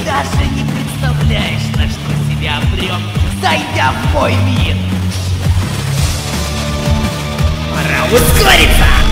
даже не представляешь, на что себя обрек, зайдя в мой мир. Пора ускориться!